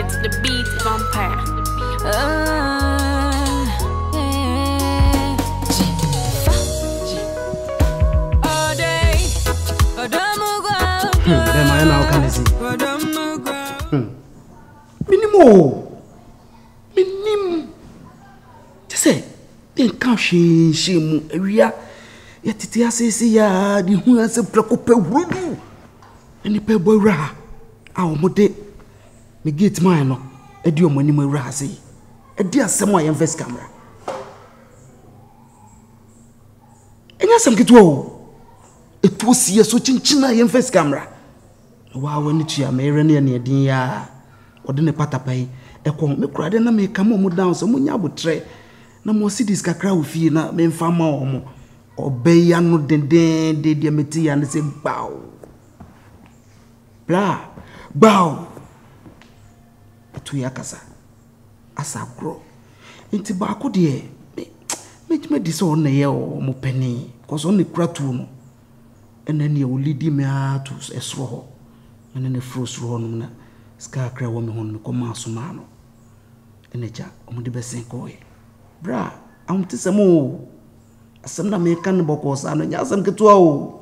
It's the beat vampire. All day. Then I now can see. Minim. Just say, then can't she area. Yet it is ya, the who has a precope rudu. And the pebble ra. Our mode. Me get mine. A dear money, my razzy. A dear somewhere in first camera. And yes, I'm get woe. It was here so chinchina in first camera. Wow, when it's your marine near dear. Or then a patapay. A call me cried and I may come on down so munya would tray. No more cities can cry with you, not men farmer or more. Obey no den de diameti and say bow. Blah, bow. To yakasa. As I grow. Into Baco dear. Make me disown a year or more penny. Cause only cratuno. And then you will lead me out to a straw. And then a frost run. Scar woman on the command sumano. And a jack on the best and coy. Bra, I'm to some more. Some American bocos and Yasan Katuo.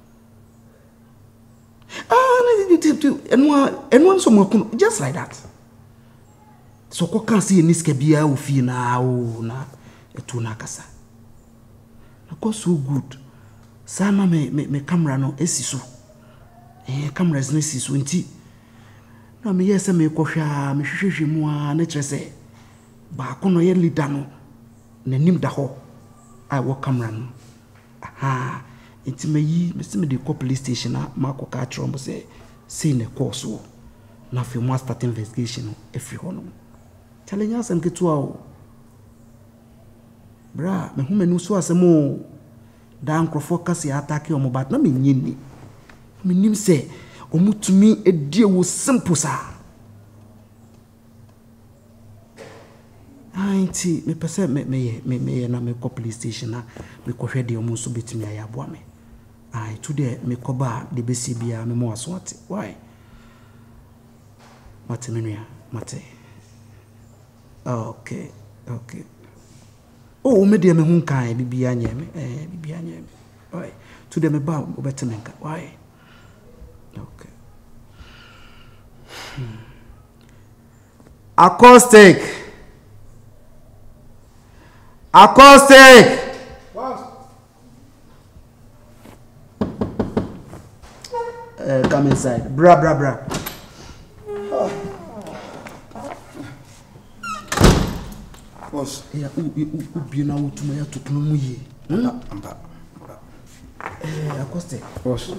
And one some just like that. So, what can see in this cabia who feel now, na a tunacasa. Of course, so good. Sama me camera no esisu. Cameras nesisu inti. No, me yes, me kosha, me shishi mua, nature say. Bacono ye lidano, nenim daho. I walk camera no. Aha, it's me, Mr. Medical police station, Marco Catron say in a course. Now, if you must start investigation, every one. Telling us and get to our bra, me who me no so as a more down crofocus ya attack your mobile. No me yini. Me nim say, omu to me a deal was simple, sir. Auntie, me percent me na me police station na me ko hwede omu so betimi ayaboa me. Ai today me ko ba de besi bia me mo aswate. Why? Mate menua, mate. Okay. Oh, me de me hun kan bibia nya me. Bibia nya me. Why? Today me ba obetemenka. Why? Okay. Acoustic. What? Come inside. Bra. Boss. Yeah, you know to me to Pumuye. Acoustic. Boss.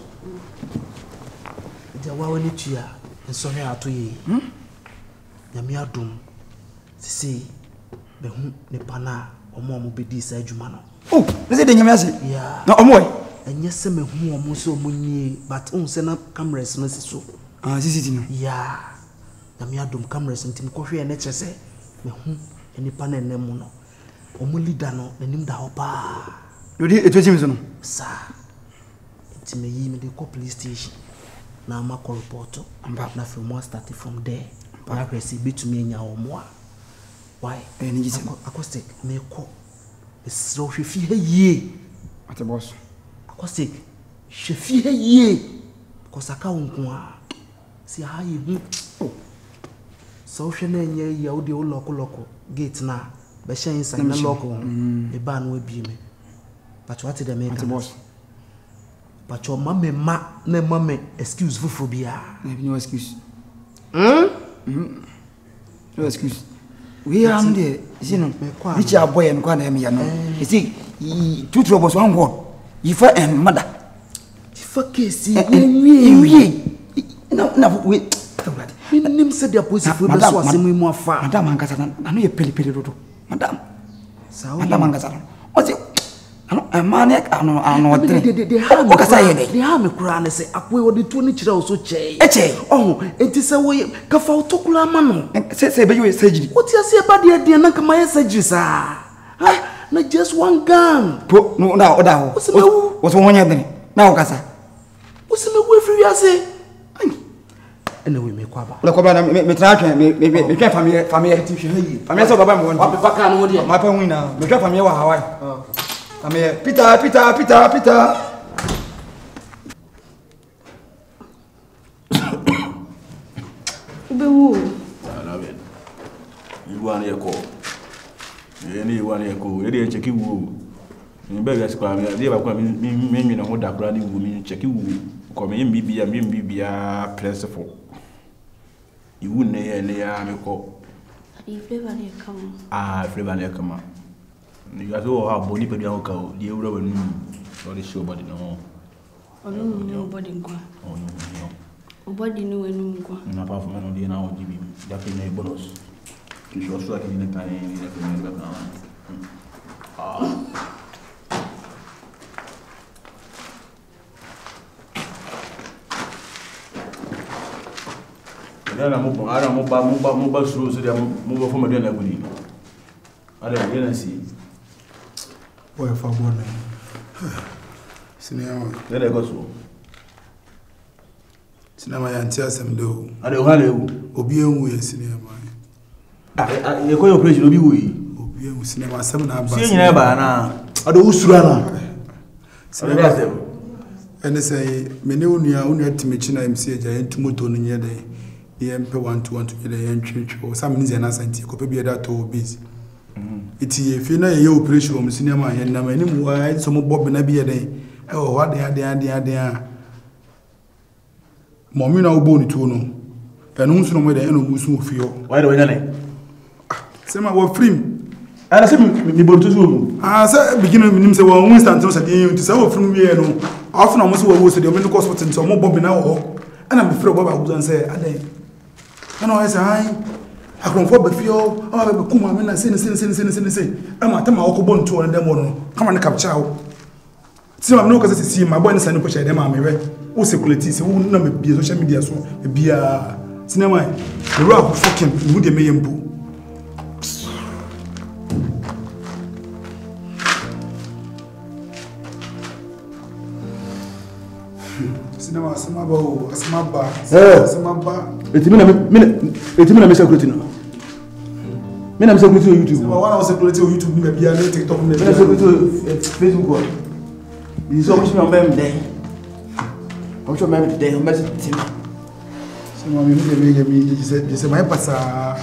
The Wawanitia and sorry to ye. Yamia Dum. See, the hum Nepana. Omo mo be this adwuma no. Oh, they say the nyame yeah. Na omo enye se me hu omo so munyi but on se na cameras no si so. Ah, CCTV no. Yeah. Na me adom cameras ntim ko hwe na che se me hu enipa na enemu no. Omo leader no nanim da ho pa. You dey etwetimi so no. Sa. Ntime yi me dey call police station. Na ma call report na film mo start from there. Na kwesi betumi enya omo a. Why? Acoustic, me call. So she feel ye. What a boss. Acoustic, she feel ye. Because I can't see how you. So she nay ye audio local gate now. But she inside the local. The ban will be me. But what did I make? Boss. But your mamma, excuse for phobia. No excuse. No excuse. We are there, you know, which are boy and corner me. You see, two troubles, one word. You for and mother. For Casey, no, wait. Name said the pussy for the was more far. Madame Angasan, I know you're pretty roto. Madame. So, Madame Angasan. What's it? A maniac, I know what they have a crown and say, I will the 2 inches also change. Oh, it is a way, Kafau Tokula Mano. Say, but you will say, what you say about the idea, Nakamaya says, not just one gun. No, now, what's one year then? Now, Cassa. What's the way for you? I say, Anyway, me kwaba. Le kwaba me try me try family family so baba me won. Wa papa kan no de. Ma pa wina. Me try family wa Hawaii. Family Peter. Ubewu. Alaben. You want your call. You want your call. You didn't check you. You better ask me. They have come me no da kura ni wu me check you. Come in bibia principle. You wouldn't near me call. You flavor near come. Flavor near come. You have to have body per your cow. The euro will or the show body no. Oh no, nobody go. Oh no. Nobody knew when you go. And apart from an now give him that in a bonus. You should also like in the time in the background. I don't move through so they move from a dinner. I don't see. Boy, for one. Cinema. Then I go so. Cinema yantia sem do. I don't want Obi enwu cinema. You call your operation Obi we. Obi enwu cinema sem na ba. See you ba na. I do usura na. Cinema. And say me ne onua timechi na MC eja entumoto no nye dey. Yempe 121 to the entry. Some means an asante ko pe bi da to biz. Iti efi na ye operation o cinema yan na mani mu wa so mo bob na bi ye den. E o wa den Mommy na ubo ni tu no. Enu nso no mo de enu musu ofio. Why do we nane? Sema wo film. Ana se mi bo tutu mu. Say begin nim say wo instant no say dey say wo film wie no. Off na mo so wo so dey me ko hospital so mo bob na wo. Ana me frɛ baba guzan say adan. Ana o say ai. Akronfo ba fio, o ba kuma me na sen. Ama ta ma wo ko bo ntu on dem no. Kama ne capture wo. Ti ma no ko say si ma boy ne say ne ko share dem ma me we. Wo security say wo na me bi social media so bia cinema the rock fucking mu de me yembu. Cinema asma ba. Etimi na me security no. Me na me security on YouTube. Cinema one security on YouTube ni bia na TikTok ni. Me na security Facebook ko. Is so much number there. I'm sure maybe today I'm better team. Cinema me say my passa.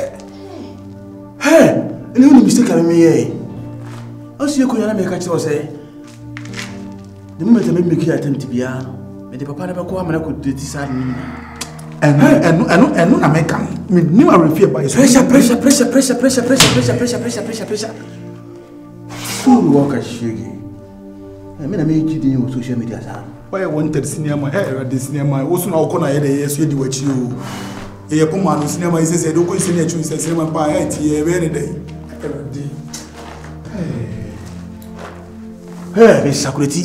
Hey, any mistake am me here. I see you ko yana me catch you say. The moment I make you attempt bia, me the papa na be ko amana ko deti sad ni. Enu na make am. Me ni ma refi by pressure. Full work as shege. I mean I make you on social media sa. Why wanted cinema the cinema also na okona ye dey so di wachi o. E po ma no cinema is say do ko cinema chu say cinema pa e ti e be ni dey. Hey, security.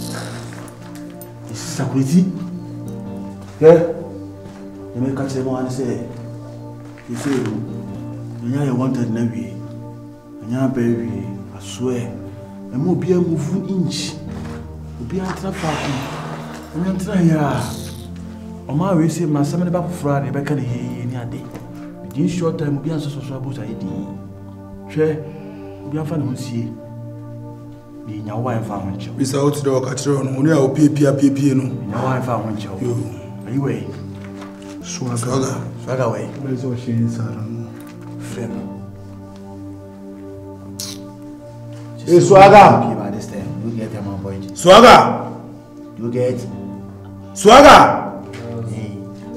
Yeah. You make catch them and say, you say, you wanted Navy, and your baby, I swear, and more be a move inch, will be a trap party, and I'm trying ya. On my way, say, my son about Friday, back in the day. Within short time, will be answers so about I did. Share, we are fun to see. Be your wife, I want you. It's out to the catron, only our PP no. Your wife, I want you. Anyway. Swagger away. Where's your shame, son? Friend. Hey, Swagger. You get him on point. Swagger. You get Swagger. Hey.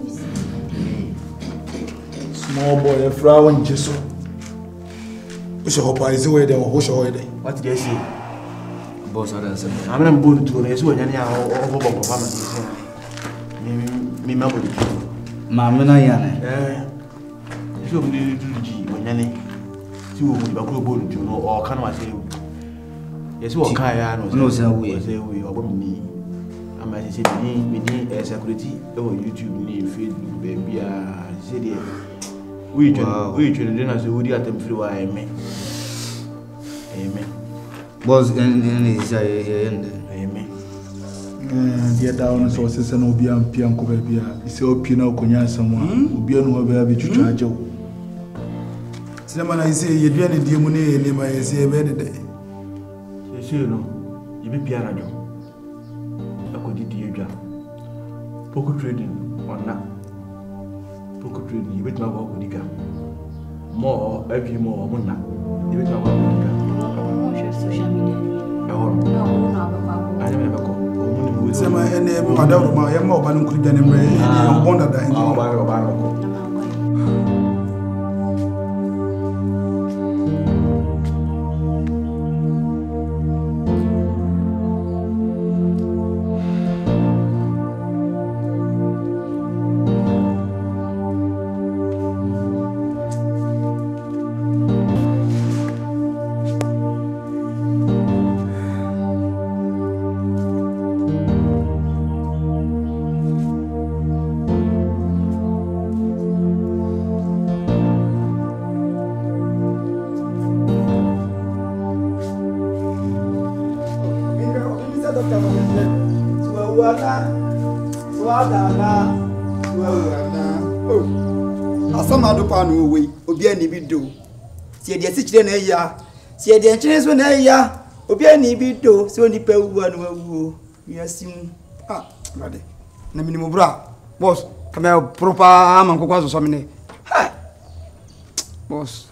Small boy, a flower in Jesus. Who's your papa is away there or who's your way? What did they say? Boss, I don't say. I'm not born to a so any over performance. Me, my body. Mamma na yana. So we need to do when any. See what we are going to know or can I say? Yes, what can I know? Say we or me. I might say we need a security over YouTube, need Facebook, baby. I said, we children as we at them through Amen. Was in his amen. dear down sources and Obian Pian Cobia. It's all Pino Conya someone. Obian will be to charge you. Cinnamon, I say, you're doing the money and I say, better day. You know, you be Piano. I could do your job. Poker trading or not. Poker trading, you bet my work with the gap. More, every more, one now. You bet my work with the gap. Social media. I never go. Sama ene madam ma yamma obanun kuri danem re en bonda da en Asama panu we obi ani bi do se de sikire na ya se de nkyene so na ya obi ani bi do se oni pa wu anu awu yasim brother na minimum bra boss kama proper am nkokwa so mene ha boss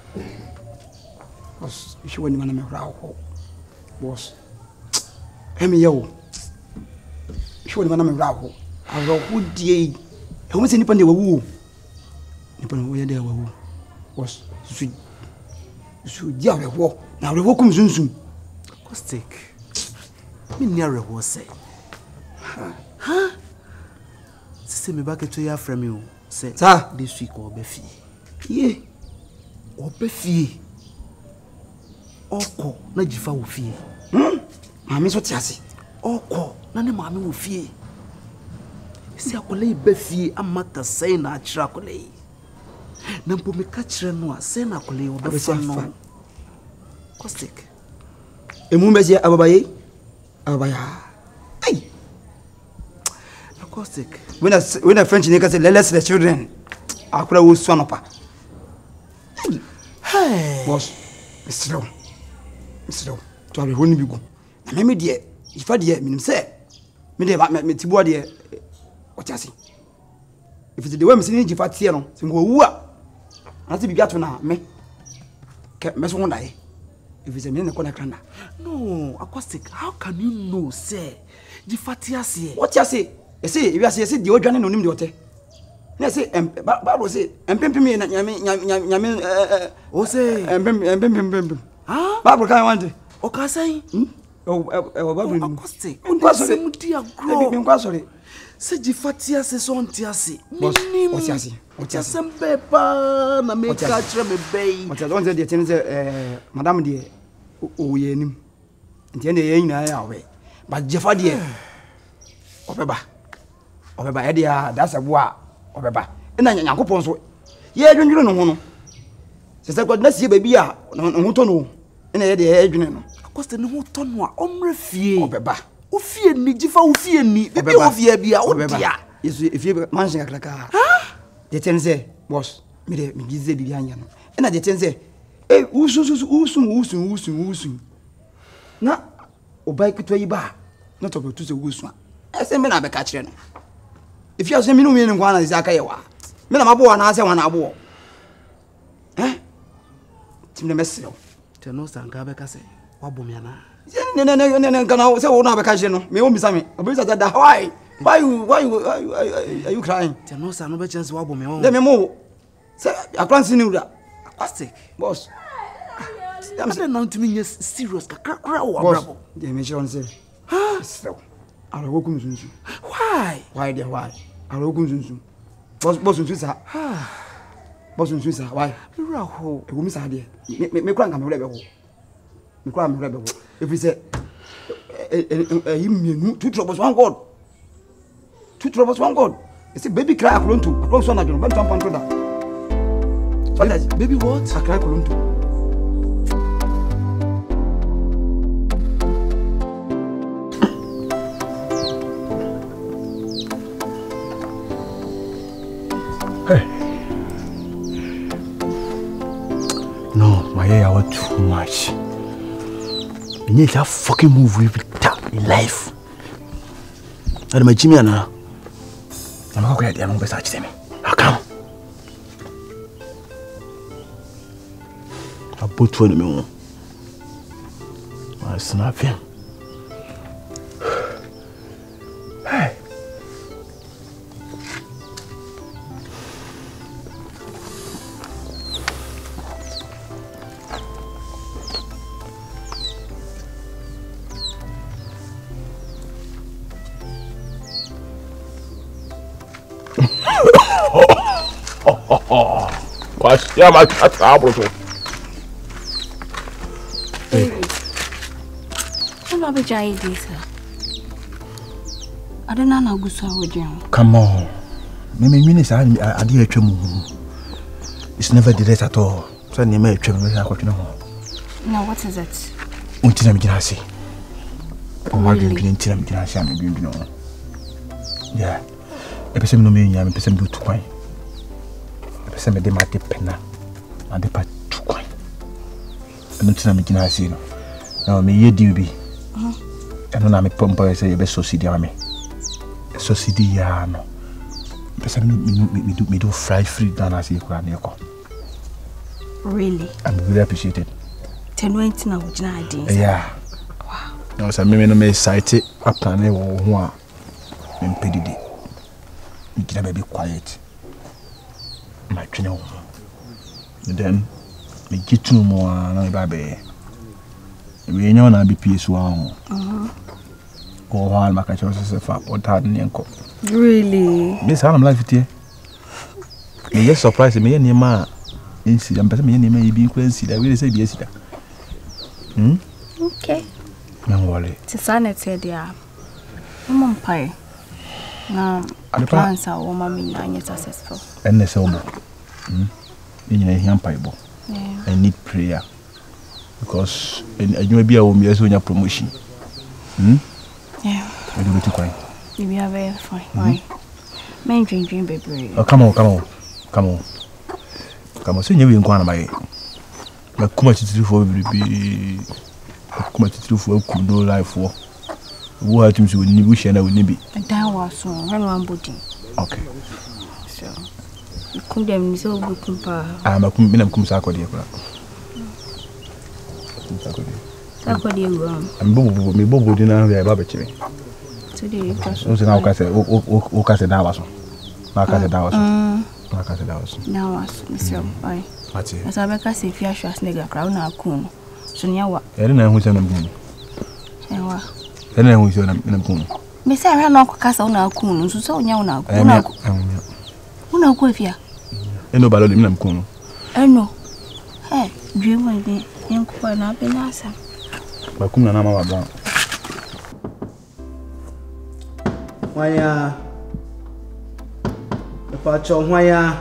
you should want me ra ho boss emi yo you should want me ra ho awo hudie e ho se nipa ne wawu nipa no ye de wawu boss su dia rewo na rewo kum sunsun Caustic me ni rewo say ha se me ba ke to ya from you say this week obefi ye obefi oko na jifa wo fie mami so tiase oko na ne mami wo fie si akole be fie amaka sai na achira akole na mpo me ka kire no a sai na akole wo be fa no Caustic emu meje ababaya ai Caustic when a French nigga say let's the children akura wo suanopa hey boss Mr. To have honi bigu na me de ifa de minim say me de me tibo de o tiase if it the way me sin jifa tie no se ngo wu a na se bibia to na me so won dai if it's a me na kona kranda no Caustic how can you know say jifa tiase what tiase e say if you say de odwane no nim de ote na say Bible say empempem na nyame o say empempem Bible kan want o ka say Bible Caustic unkwasore mudi agro me nkwasore se jifatia se so ntiase minim otiase sembe pa na me ka kire me bei otiase on say de tin say madam de o ye nim ntia na ye nyina ya we ba jefa de obeba e de a that's a boa obeba ina nyankopon so ye dwendwene no ho no se kwa na sie ba bi a no to no ina ye de ye dwene no Caustic no ho to no a omre fie obeba o fie ni jifa o fie ni bibi o fie bia o dia yesu if you mansion akraka de ten say boss me de me gize bibi anya no ina de ten say usun na o bike to yi ba na to betu se usun ese me na be ka kire no if you say me no me ni kwa na ze aka ye wa me na mabo na ase wa na abo tim na mesel teno sanga be ka se wa bomia na ne kana say wo na be ka kire no me wo misa me obi say that why are you crying teno sa no be chance wa bomia let me mo say akran sini ura Caustic boss I'm saying now to me serious kakra wa bravo they me sure say so ara wo kum sunsun why there why ara wo kum sunsun boss sunsun sa boss sunsun sa why raho e wo mi sa de me kura ngam rebe wo if you say you two troubles one god it's a baby cry akron so na jono ban tan pan to da baby what akra akron to Hey. No, my hair was too much. You need that fucking move every time in life. And my Jimmy, I'm not going to get the such thing. How come? I put 20 minutes. I snap him. Hey. What's your my trouble? I'm not shy this. I don't know good so with you. Come on. It's never the rest at all. So you may travel with her. Now what is it? Until I'm going to say. I'm going to say, yeah. A person no mean, I'm a person do 2 coin. A person may demand the penna and the part 2 coin. And until I'm going to say, no, me ye do be. And when I'm a pumper, say, best so see the army. So see the no. Person me do fry free down as you can. Really? I'm really appreciated. 10 went now, which I did. Yeah. Wow. No, so me no me sight it up and one. I'm paid it. You can be quiet. My trainer. Then me get 2 more no baby. We know na be peace one. Go on make sure say fa what hard nko. Really? Me say am life it here. Me just surprise me any ma insi am person me any ma e bi kwansi da we say bi asida. Okay. Me worry. Ti sanete dia. Mom pai. Na plans are woman me na successful. And the sober. In a young pipe. I need prayer. Because you may be a woman who has promotion. Yeah. I do it too quiet. You are very fine. Why? Men dream baby. Oh, come on. Come on, so you will go on my. Like, come to do for baby. Come to do for no life for. Who are things you will wish and I will be? That was so. One body. Okay. So, you could them so good compare. I'm a come Sakodi. Sakodi, I'm Bobo dinner there, Babachi. Today, also now, I say, oh, Casa Dawson. Now, now, Monsieur, I. As I make us if you are snigger crown our coon. So, near what? I don't know who's on them. I know who's on them. Miss Sarah, no castle now coon, so young now. Who know if you? I know about them coon. I know. Hey, dream with me, young quite not be nice. But come on, I'm about. Why, the patch on why,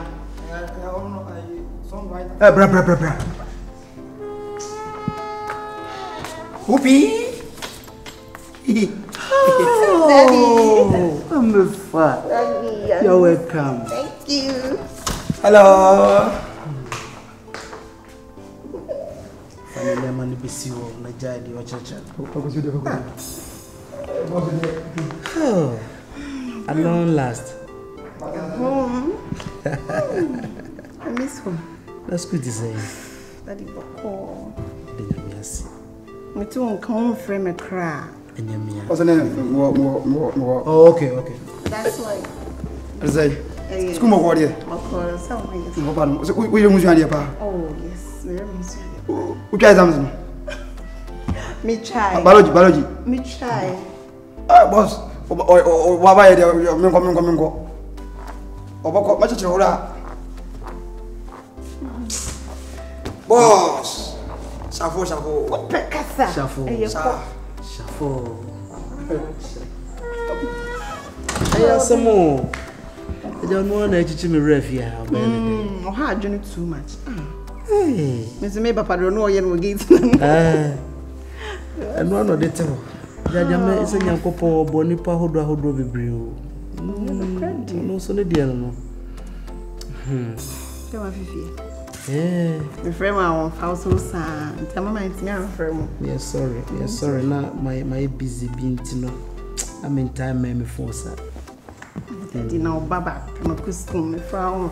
bra. Whoopee! Oh, I'm fine. You're welcome. Thank you. Hello. Family man be see you na jadi wa chacha. Oh. At long last. Home. I miss home. That's good to say. Daddy Boko. Yes. Me too won't come frame a cry. What's the name? Oh, okay. That's why. Say, school more here. Boko, someone is. We don't here, pa. Oh, yes. Very much. Who tries something? Me try. Biology. Me try. Boss. Why are you mingo? Obako, much of boss. Shafo. What pekasa? Shafo. Hey, some more. I don't want to teach me ref here. Oh, how do you too much? Hey. Mr. Maybe Papa don't know you will get. And one of the two. Jajame is a young couple, Bonipa, Hodra, Hodro, Bibrio. No, so the dear. Come on, Fifi. The frame our house so sad. Tell my frame. We are sorry. Now my busy being to know. I'm in time, me force her. Daddy now Baba, I'm a custom, Frau.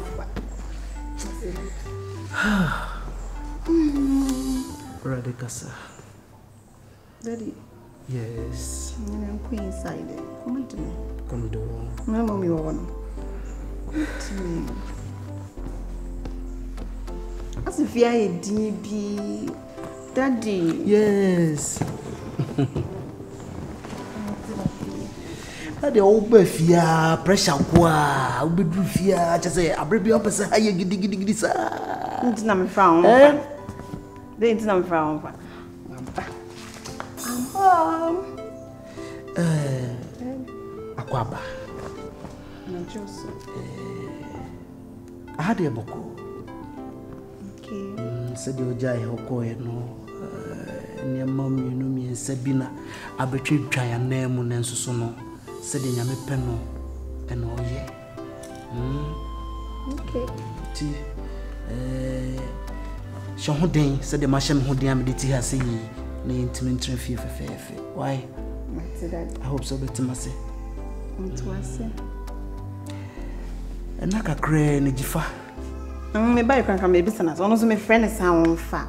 Radicasa. Daddy. Yes. I'm queen inside. Come to me. Come do. My mommy one. Come to me. As if you are a DB. Daddy. Yes. Ade oba fia pressure kwa obedu fia che say abrebi opese haye gidi sa ntina me fra on de ntina me fra on pa akwaba na chose ade boko okay se de ojai hokoye no ne mammi no mi sabina abetwe twan anemu ne nsoso no se de nyame pe no eno oye okay ti so hoden se de ma hye me hoden am de ti ha se yi na intimi ntre fie fefefe why I hope so better say ntwase ena kakre ne gifa me buy kan me bi sana so no so me friend sa won fa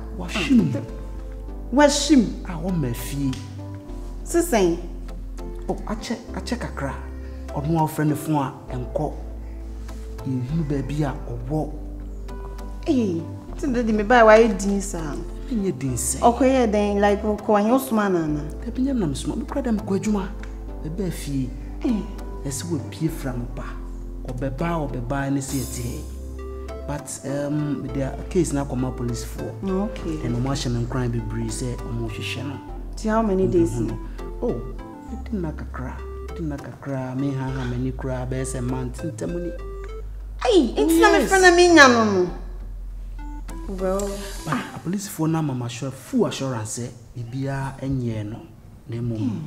washim a wo ma fie sisen oh ache kakra ono a friend fun a enko ehunu ba bi a owo tinde di me buy why din sa enye din se okoye den like ko anyo suma na e binyam na mesuma me kra dem ko adwuma e ba fie ese we pie from pa obeba ne se eti but the case na come police for okay and no machine and crime be breeze say omo hwehwe no how many days oh didn't kakra me ha many kra be say month ntamuni it's not my friend me nya no well but police for na mama sure full assurance bibia enye no na mum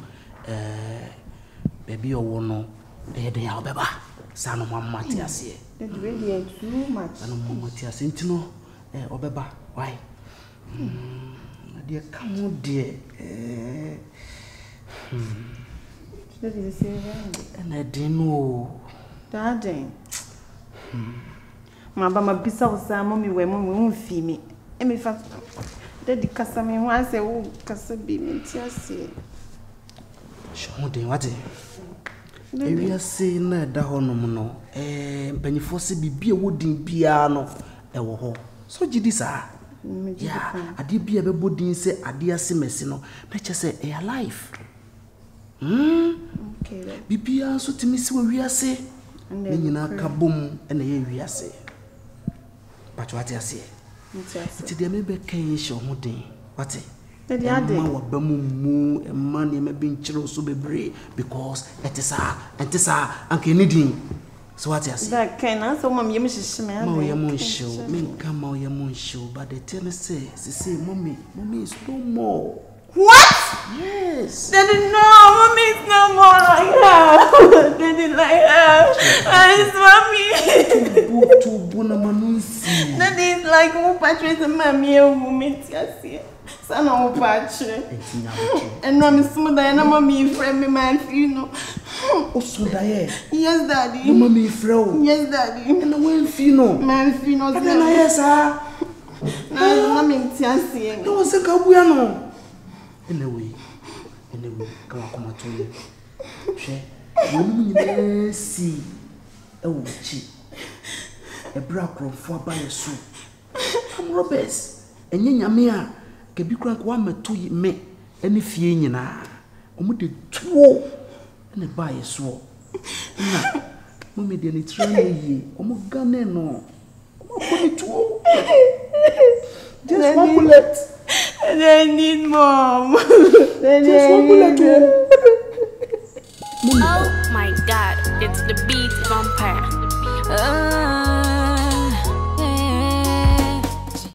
baby owo no dey ya obeba sa no mama ti ase they really too much ano mama ti ase ntino obeba why dey come there that is say and I didn't know daddy ma bisa usa mommy we mommy unfi me e me fa daddy kasa me ho ase wo kasa bi me ti ase show dey what area say na da honom no mpanyifo se bibia wodin bia no wo ho so gidi sa ya ade bia be bodin se ade ase mesi no na che se e alive okay bibia so timi se wo wiase ne nyina ka bom na ye wiase but what you say it dey me be kan show ho den what daddy ade ma wa mu man ye me bin chiro so bebre because etisa anke nidin so what you say that kind of so mom yem shishime ma ye mon show me nka ma ye mon show but the tell say mommy is no more what yes daddy no mommy is no more like her daddy like her it's mommy to na manusi daddy is like who patrice mommy mommy tiasie sana who patrice and no me smooth and no mommy friend me man you know o so daye yes daddy no mommy friend yes daddy and when fino man fino and na yes ah na me tiasie no se ka buya no anyway come to you she you see e wo chi e bra krofo abaye so am robbers enye nyame a ke bi kran ko wa meto me ene fie nyina omo de tuo ene baye so na mo me de ni train yi omo gane no omo ko ni tuo just one bullet. They need mom. Just one bullet. Oh my God, it's the beat vampire.